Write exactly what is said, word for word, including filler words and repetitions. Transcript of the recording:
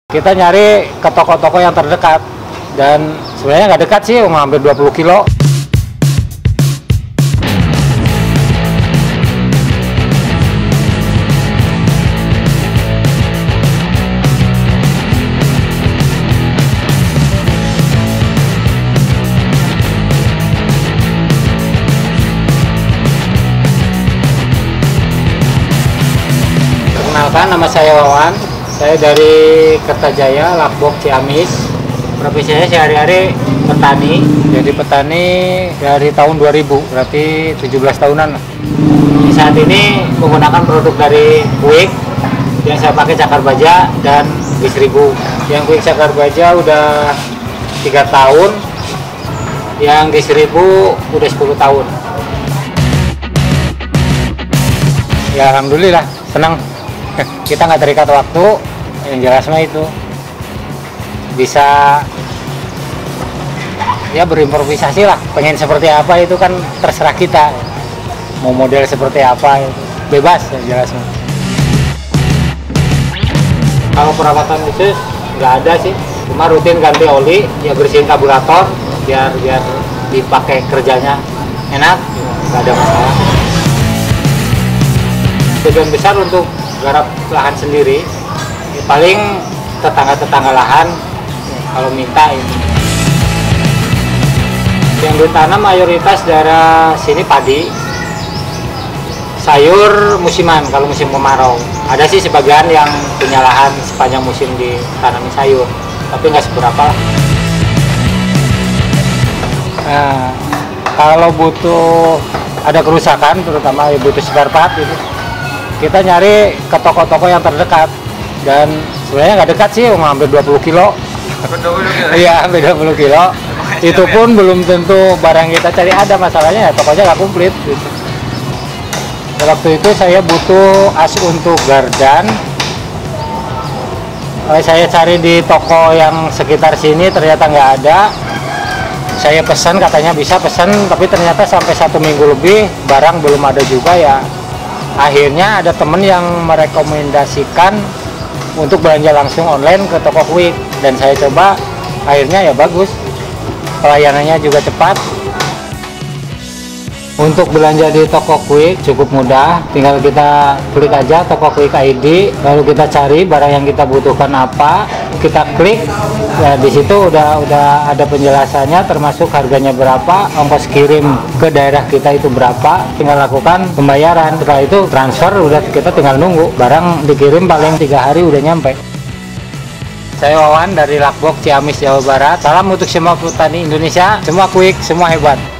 Kita nyari ke toko-toko yang terdekat, dan sebenarnya nggak dekat sih, hampir dua puluh kilo. Perkenalkan, nama saya Wawan. Saya dari Kertajaya, Lakbok, Ciamis. Profesi saya sehari-hari petani. Jadi petani dari tahun dua ribu, berarti tujuh belas tahunan. Saat ini menggunakan produk dari Quick. Yang saya pakai Cakar Baja dan B seribu. Yang Quick Cakar Baja udah tiga tahun, yang D seribu udah sepuluh tahun. Ya alhamdulillah, senang. Kita nggak terikat waktu, yang jelas mah itu bisa ya berimprovisasi lah. Pengen seperti apa itu kan terserah kita, mau model seperti apa itu bebas, yang jelas mah. Kalau perawatan khusus nggak ada sih, cuma rutin ganti oli, ya bersihin karburator biar biar dipakai kerjanya enak, nggak ada masalah. Tujuan besar untuk garap lahan sendiri, ya paling tetangga-tetangga lahan kalau minta ini. Yang ditanam mayoritas daerah sini padi, sayur musiman kalau musim kemarau. Ada sih sebagian yang punya lahan sepanjang musim ditanami sayur, tapi nggak seberapa. Nah, kalau butuh ada kerusakan, terutama butuh spare part itu, kita nyari ke toko-toko yang terdekat, dan sebenarnya nggak dekat sih, hampir dua puluh kilo. Iya, hampir dua puluh kilo. Itu pun belum tentu barang kita cari ada, masalahnya ya tokonya nggak komplit gitu. Waktu itu saya butuh as untuk gardan. Saya cari di toko yang sekitar sini, ternyata nggak ada. Saya pesan, katanya bisa pesan, tapi ternyata sampai satu minggu lebih barang belum ada juga ya. Akhirnya ada temen yang merekomendasikan untuk belanja langsung online ke toko Quick, dan saya coba, akhirnya ya bagus, pelayanannya juga cepat. Untuk belanja di toko Quick cukup mudah, tinggal kita klik aja toko Quick I D, lalu kita cari barang yang kita butuhkan apa, kita klik, ya di situ udah udah ada penjelasannya, termasuk harganya berapa, ongkos kirim ke daerah kita itu berapa, tinggal lakukan pembayaran. Setelah itu transfer, udah kita tinggal nunggu barang dikirim, paling tiga hari udah nyampe. Saya Wawan dari Lakbok, Ciamis, Jawa Barat. Salam untuk semua petani Indonesia, semua Quick, semua hebat.